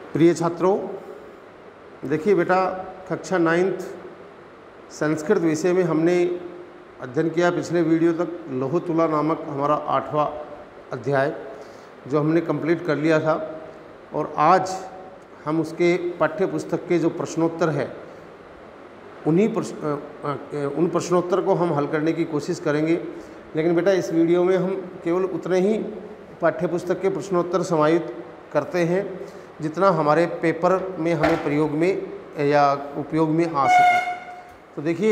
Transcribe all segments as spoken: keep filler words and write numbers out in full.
प्रिय छात्रों, देखिए बेटा, कक्षा नाइन्थ संस्कृत विषय में हमने अध्ययन किया पिछले वीडियो तक लौह तुला नामक हमारा आठवां अध्याय जो हमने कंप्लीट कर लिया था। और आज हम उसके पाठ्य पुस्तक के जो प्रश्नोत्तर है उन्हीं प्रश्न उन प्रश्नोत्तर को हम हल करने की कोशिश करेंगे। लेकिन बेटा, इस वीडियो में हम केवल उतने ही पाठ्य पुस्तक के प्रश्नोत्तर समाहित करते हैं जितना हमारे पेपर में हमें प्रयोग में या उपयोग में आ सके। तो देखिए,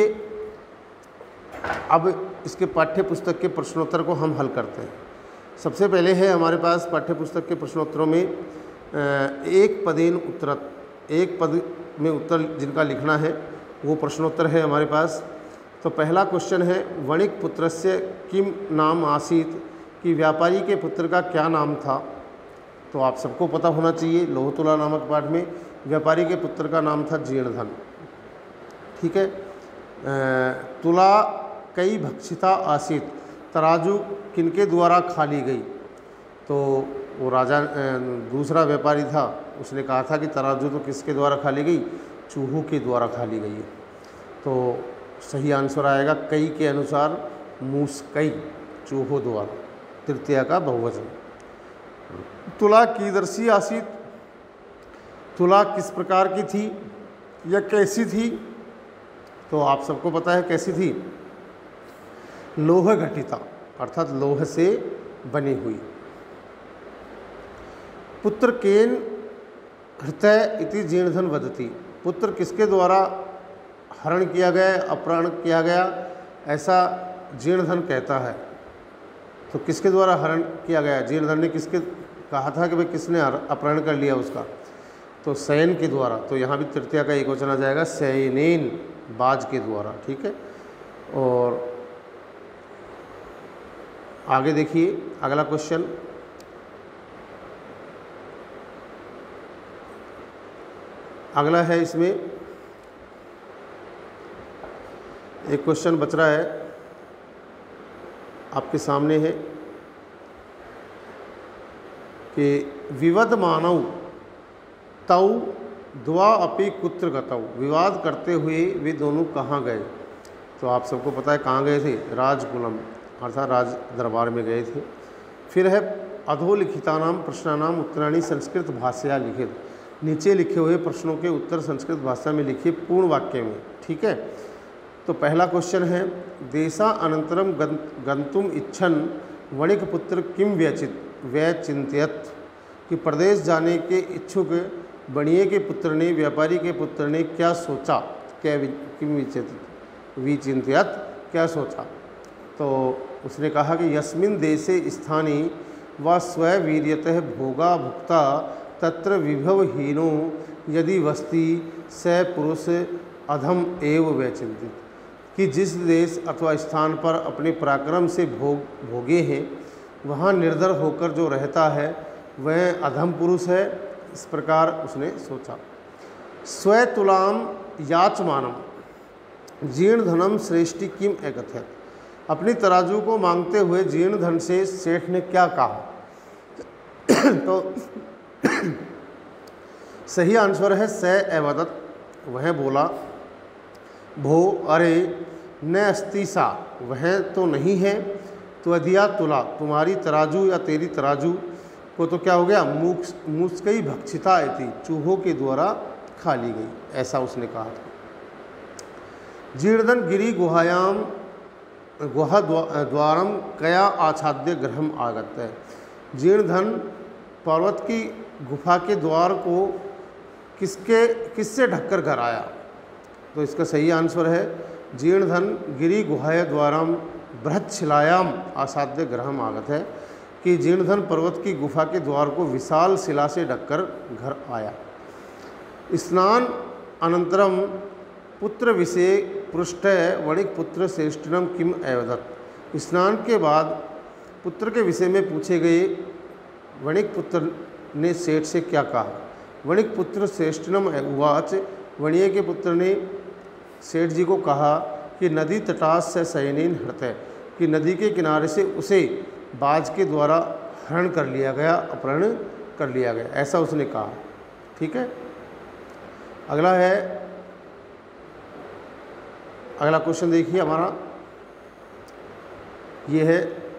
अब इसके पाठ्य पुस्तक के प्रश्नोत्तर को हम हल करते हैं। सबसे पहले है हमारे पास पाठ्य पुस्तक के प्रश्नोत्तरों में एक पदेन उत्तरत, एक पद में उत्तर जिनका लिखना है वो प्रश्नोत्तर है हमारे पास। तो पहला क्वेश्चन है, वणिक पुत्रस्य किम नाम आसीत, कि व्यापारी के पुत्र का क्या नाम था। तो आप सबको पता होना चाहिए, लौह तुला नामक पाठ में व्यापारी के पुत्र का नाम था जीर्णधन। ठीक है। तुला कई भक्षिता आसीत, तराजू किनके द्वारा खा ली गई। तो वो राजा दूसरा व्यापारी था, उसने कहा था कि तराजू तो किसके द्वारा खा ली गई, चूहों के द्वारा खा ली गई है। तो सही आंसर आएगा कई के अनुसार मूसकई, चूहों द्वारा, तृतीया का बहुवचन। तुला कीदर्शी आसीत, तुला किस प्रकार की थी या कैसी थी। तो आप सबको पता है कैसी थी, लोह घटिता, अर्थात लोह से बनी हुई। पुत्र केन हृतय इति जीर्णधन वदति, पुत्र किसके द्वारा हरण किया गया, अपहरण किया गया, ऐसा जीर्णधन कहता है। तो किसके द्वारा हरण किया गया, जीर्णधन ने किसके कहा था कि भाई किसने अपहरण कर लिया उसका, तो सैन के द्वारा। तो यहाँ भी तृतीया का एक वचन आ जाएगा, सैनेन, बाज के द्वारा। ठीक है। और आगे देखिए अगला क्वेश्चन, अगला है इसमें एक क्वेश्चन बच रहा है, आपके सामने है कि विवद मानव तौ द्वा अपि कुत्र गतौ, विवाद करते हुए वे दोनों कहाँ गए। तो आप सबको पता है कहाँ गए थे, राजकुलम, अर्थात राज दरबार में गए थे। फिर है अधोलिखितानाम प्रश्नानाम उत्तराणि संस्कृत भाषया लिखित, नीचे लिखे हुए प्रश्नों के उत्तर संस्कृत भाषा में लिखिए पूर्ण वाक्य में। ठीक है। तो पहला क्वेश्चन है, देशा अनंतरम गंतुम इच्छन वणिक पुत्र किम व्यचित व्यचिंत्यत, कि प्रदेश जाने के इच्छुक बणिये के पुत्र ने, व्यापारी के पुत्र ने क्या सोचा, क्या किम विचिंत्यत, क्या सोचा। तो उसने कहा कि यस्मिन देशे स्थानी व स्ववीर्यतः भोगा भुक्ता तत्र विभवहीनो यदि वस्ति स पुरुष अधम एव व्यचिंतित, कि जिस देश अथवा स्थान पर अपने पराक्रम से भोग भोगे हैं वहाँ निर्धर होकर जो रहता है वह अधम पुरुष है, इस प्रकार उसने सोचा। स्वतुलाम याचमानम जीर्णधनम श्रेष्ठी किम एकथयत, अपनी तराजू को मांगते हुए जीर्णधन से सेठ ने क्या कहा। तो सही आंसर है स एवदत, वह बोला, भो अरे न अस्ति सा, वह तो नहीं है, तो अधिया तुला, तुम्हारी तराजू या तेरी तराजू को तो क्या हो गया, मूस मूसकई भक्षिता थी, चूहों के द्वारा खा ली गई, ऐसा उसने कहा था। जीर्णधन गिरी गुहायाम गुहा द्वारम कया आच्छाद्य ग्रहम आगत है, जीर्णधन पर्वत की गुफा के द्वार को किसके किससे ढककर घर आया। तो इसका सही आंसर है जीर्णधन गिरी गुहाय द्वारम बृहत शिलायाम आसाध्य ग्रहम आगत है, कि जीर्णधन पर्वत की गुफा के द्वार को विशाल शिला से ढककर घर आया। स्नान अनंतरम पुत्र विषय पृष्ठ वणिक पुत्र श्रेष्ठनम किम एवदत, स्नान के बाद पुत्र के विषय में पूछे गए वणिक पुत्र ने सेठ से क्या कहा। वणिक पुत्र श्रेष्ठनम उवाच, वणिये के पुत्र ने सेठ जी को कहा कि नदी तटास से सैनेन हृतय, कि नदी के किनारे से उसे बाज के द्वारा हरण कर लिया गया, अपहरण कर लिया गया, ऐसा उसने कहा। ठीक है। अगला है, अगला क्वेश्चन देखिए हमारा, ये है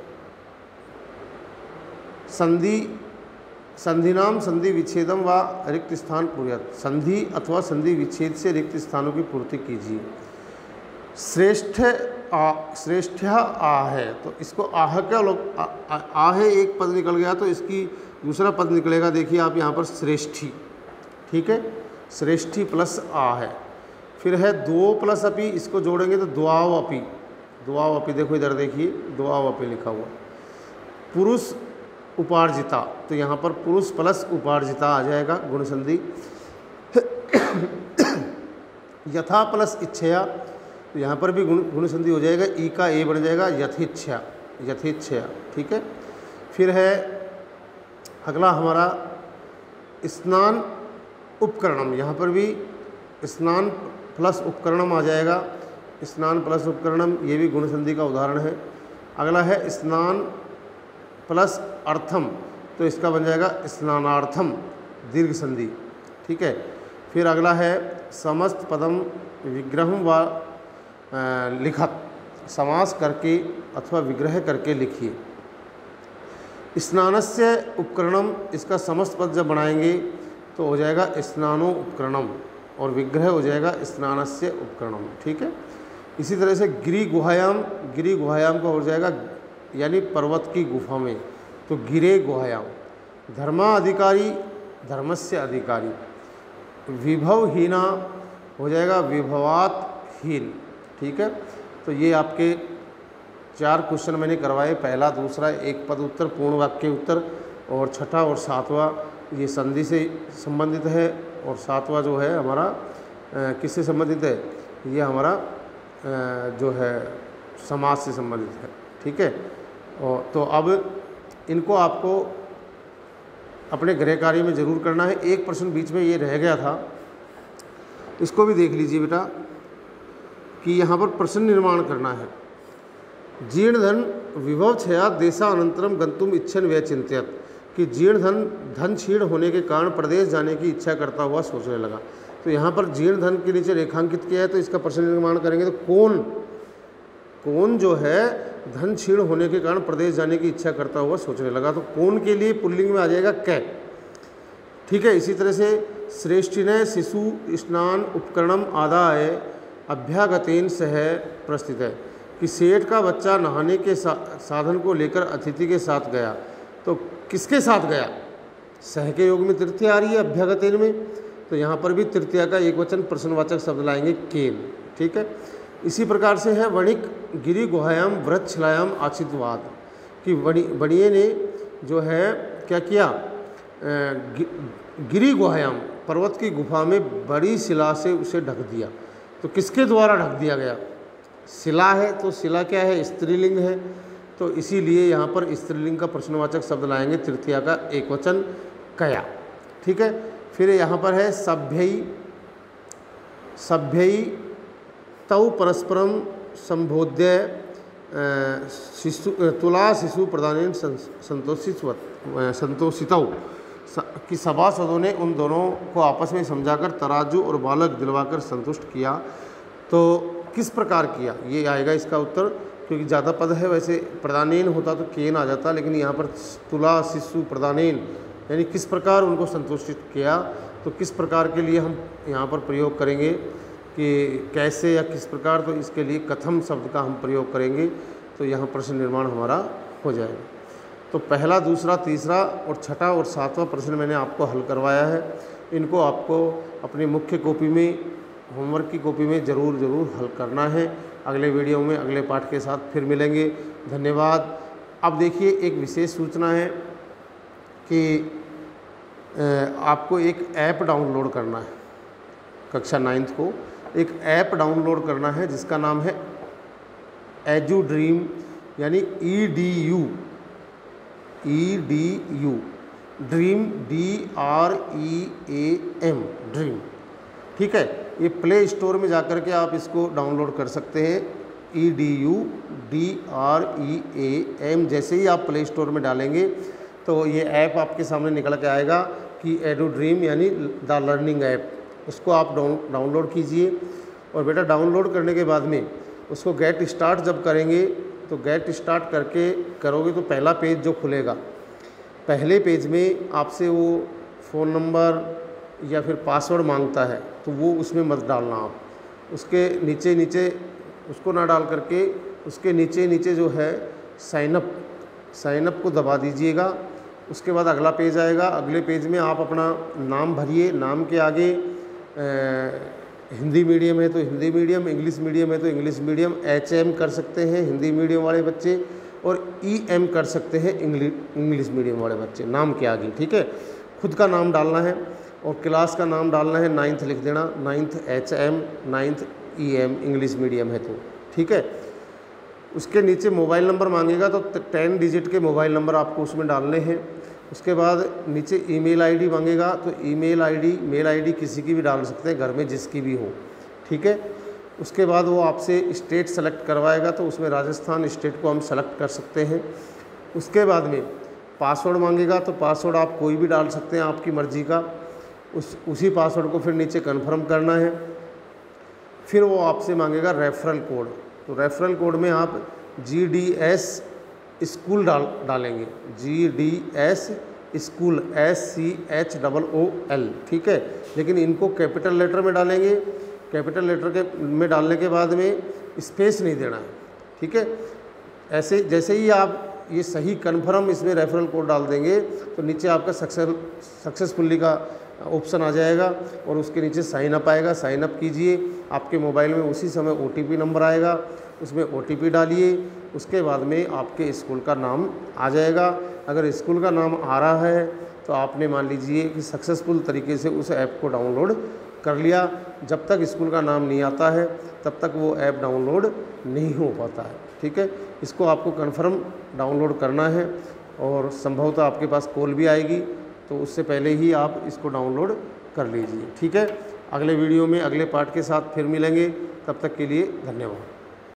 संधि संधिनाम संधि विच्छेदम व रिक्त स्थान पूर्यत। संधि अथवा संधि विच्छेद से रिक्त स्थानों की पूर्ति कीजिए। श्रेष्ठ आ श्रेष्ठ आ है, तो इसको आह क्या लोग आ, आ, आ है एक पद निकल गया, तो इसकी दूसरा पद निकलेगा, देखिए आप यहाँ पर श्रेष्ठी, ठीक है, श्रेष्ठी प्लस आ है। फिर है दो प्लस अपी, इसको जोड़ेंगे तो द्वाव अपी, द्वाव अपी, देखो इधर देखिए द्वाव अपी लिखा हुआ। पुरुष उपार्जिता, तो यहाँ पर पुरुष प्लस उपार्जिता आ जाएगा गुण संधि। यथा प्लस इच्छया, तो यहाँ पर भी गुण गुण संधि हो जाएगा, ई का ए बन जाएगा यथेच्छा, यथेच्छया, ठीक है। फिर है अगला हमारा स्नान उपकरणम, यहाँ पर भी स्नान प्लस उपकरणम आ जाएगा, स्नान प्लस उपकरणम, ये भी गुण संधि का उदाहरण है। अगला है स्नान प्लस अर्थम, तो इसका बन जाएगा स्नानार्थम, दीर्घ संधि, ठीक है। फिर अगला है समस्त पदम विग्रहम व लिखत, समास करके अथवा विग्रह करके लिखिए। स्नानस्य उपकरणम, इसका समस्त पद जब बनाएंगे तो हो जाएगा स्नानो उपकरणम, और विग्रह हो जाएगा स्नानस्य उपकरणम, ठीक है। इसी तरह से गिरि गुहायाम, गिरि गुहायाम का हो जाएगा यानी पर्वत की गुफा में, तो गिरे गुहायाम। धर्मा अधिकारी, धर्मस्य अधिकारी। विभवहीना हो जाएगा विभवातहीन, ठीक है। तो ये आपके चार क्वेश्चन मैंने करवाए, पहला दूसरा एक पद उत्तर, पूर्ण वाक्य उत्तर, और छठा और सातवां ये संधि से संबंधित है, और सातवां जो है हमारा किससे संबंधित है, ये हमारा आ, जो है समाज से संबंधित है, ठीक है। और तो अब इनको आपको अपने गृह कार्य में ज़रूर करना है। एक प्रश्न बीच में ये रह गया था, इसको भी देख लीजिए बेटा, कि यहाँ पर प्रश्न निर्माण करना है। जीर्ण धन विभव क्षया देशा अनंतरम गंतुम इच्छन व्यय चिंतित, कि जीर्ण धन धन क्षीण होने के कारण प्रदेश जाने की इच्छा करता हुआ सोचने लगा। तो यहाँ पर जीर्ण धन के नीचे रेखांकित किया है, तो इसका प्रश्न निर्माण करेंगे तो कौन कौन जो है धन क्षीण होने के कारण प्रदेश जाने की इच्छा करता हुआ सोचने लगा, तो कौन के लिए पुल्लिंग में आ जाएगा कै, ठीक है। इसी तरह से श्रेष्ठिनय शिशु स्नान उपकरणम आदाय अभ्यागतेन सह प्रस्थित है, कि सेठ का बच्चा नहाने के सा, साधन को लेकर अतिथि के साथ गया, तो किसके साथ गया, सह के योग में तृतीया आ रही है अभ्यागतेन में, तो यहाँ पर भी तृतीया का एक वचन प्रश्नवाचक शब्द लाएंगे केन, ठीक है। इसी प्रकार से है वणिक गिरि गुहायाम वृक्षलायाम आचितवाद, कि वणि वणिये ने जो है क्या किया, गि, गिरि गुहायाम पर्वत की गुफा में बड़ी शिला से उसे ढक दिया। तो किसके द्वारा ढक दिया गया, शिला है, तो शिला क्या है, स्त्रीलिंग है, तो इसीलिए यहाँ पर स्त्रीलिंग का प्रश्नवाचक शब्द लाएंगे तृतीया का एक वचन कया, ठीक है। फिर यहाँ पर है सभ्यई सभ्यई तौ परस्परम संबोध्य शिशु तुला शिशु प्रदान संतोषित संतोषितौ, कि सभासदों ने उन दोनों को आपस में समझाकर तराजू और बालक दिलवाकर संतुष्ट किया। तो किस प्रकार किया, ये आएगा इसका उत्तर, क्योंकि ज़्यादा पद है, वैसे प्रदानेन होता तो केन आ जाता, लेकिन यहाँ पर तुला शिशु प्रदानेन यानी किस प्रकार उनको संतुष्टित किया। तो किस प्रकार के लिए हम यहाँ पर प्रयोग करेंगे कि कैसे या किस प्रकार, तो इसके लिए कथम शब्द का हम प्रयोग करेंगे, तो यहाँ प्रश्न निर्माण हमारा हो जाएगा। तो पहला दूसरा तीसरा और छठा और सातवां प्रश्न मैंने आपको हल करवाया है, इनको आपको अपनी मुख्य कॉपी में होमवर्क की कॉपी में ज़रूर ज़रूर हल करना है। अगले वीडियो में अगले पाठ के साथ फिर मिलेंगे, धन्यवाद। अब देखिए एक विशेष सूचना है कि आपको एक ऐप डाउनलोड करना है, कक्षा नाइन्थ को एक ऐप डाउनलोड करना है जिसका नाम है एजू ड्रीम, यानी E D U E D U dream, D R E A M dream, ठीक है। ये प्ले स्टोर में जाकर के आप इसको डाउनलोड कर सकते हैं। E D U D R E A M जैसे ही आप प्ले स्टोर में डालेंगे तो ये ऐप आपके सामने निकल के आएगा कि की एडू ड्रीम यानी द लर्निंग ऐप, उसको आप डाउन डाउनलोड कीजिए। और बेटा डाउनलोड करने के बाद में उसको गेट स्टार्ट जब करेंगे तो गेट स्टार्ट करके करोगे तो पहला पेज जो खुलेगा, पहले पेज में आपसे वो फ़ोन नंबर या फिर पासवर्ड मांगता है, तो वो उसमें मत डालना आप, उसके नीचे नीचे उसको ना डाल करके उसके नीचे नीचे जो है साइनअप साइनअप को दबा दीजिएगा। उसके बाद अगला पेज आएगा, अगले पेज में आप अपना नाम भरिए, नाम के आगे ए, हिंदी मीडियम है तो हिंदी मीडियम, इंग्लिश मीडियम है तो इंग्लिश मीडियम, एच एम कर सकते हैं हिंदी मीडियम वाले बच्चे और ई एम कर सकते हैं इंग्लिश इंग्लिश मीडियम वाले बच्चे, नाम के आगे, ठीक है। खुद का नाम डालना है और क्लास का नाम डालना है, नाइन्थ लिख देना, ninth H M, ninth E M English medium है तो, ठीक है। उसके नीचे मोबाइल नंबर मांगेगा तो टेन डिजिट के मोबाइल नंबर आपको उसमें डालने हैं। उसके बाद नीचे ईमेल आईडी मांगेगा तो ईमेल आईडी मेल आईडी किसी की भी डाल सकते हैं, घर में जिसकी भी हो, ठीक है। उसके बाद वो आपसे स्टेट सेलेक्ट करवाएगा तो उसमें राजस्थान स्टेट को हम सेलेक्ट कर सकते हैं। उसके बाद में पासवर्ड मांगेगा तो पासवर्ड आप कोई भी डाल सकते हैं आपकी मर्ज़ी का, उस उसी पासवर्ड को फिर नीचे कन्फर्म करना है। फिर वो आपसे मांगेगा रेफरल कोड, तो रेफरल कोड में आप जी डी एस स्कूल डाल डालेंगे, G D S school, S C H double O L, ठीक है। लेकिन इनको कैपिटल लेटर में डालेंगे, कैपिटल लेटर के में डालने के बाद में स्पेस नहीं देना है, ठीक है। ऐसे जैसे ही आप ये सही कन्फर्म इसमें रेफरल कोड डाल देंगे तो नीचे आपका सक्सेस सक्सेसफुली का ऑप्शन आ जाएगा और उसके नीचे साइन अप आएगा, साइन अप कीजिए। आपके मोबाइल में उसी समय ओ टी पी नंबर आएगा, उसमें ओ टी पी डालिए। उसके बाद में आपके स्कूल का नाम आ जाएगा। अगर स्कूल का नाम आ रहा है तो आपने मान लीजिए कि सक्सेसफुल तरीके से उस ऐप को डाउनलोड कर लिया। जब तक स्कूल का नाम नहीं आता है तब तक वो ऐप डाउनलोड नहीं हो पाता है, ठीक है। इसको आपको कन्फर्म डाउनलोड करना है और संभवतः आपके पास कॉल भी आएगी, तो उससे पहले ही आप इसको डाउनलोड कर लीजिए, ठीक है। अगले वीडियो में अगले पार्ट के साथ फिर मिलेंगे, तब तक के लिए धन्यवाद।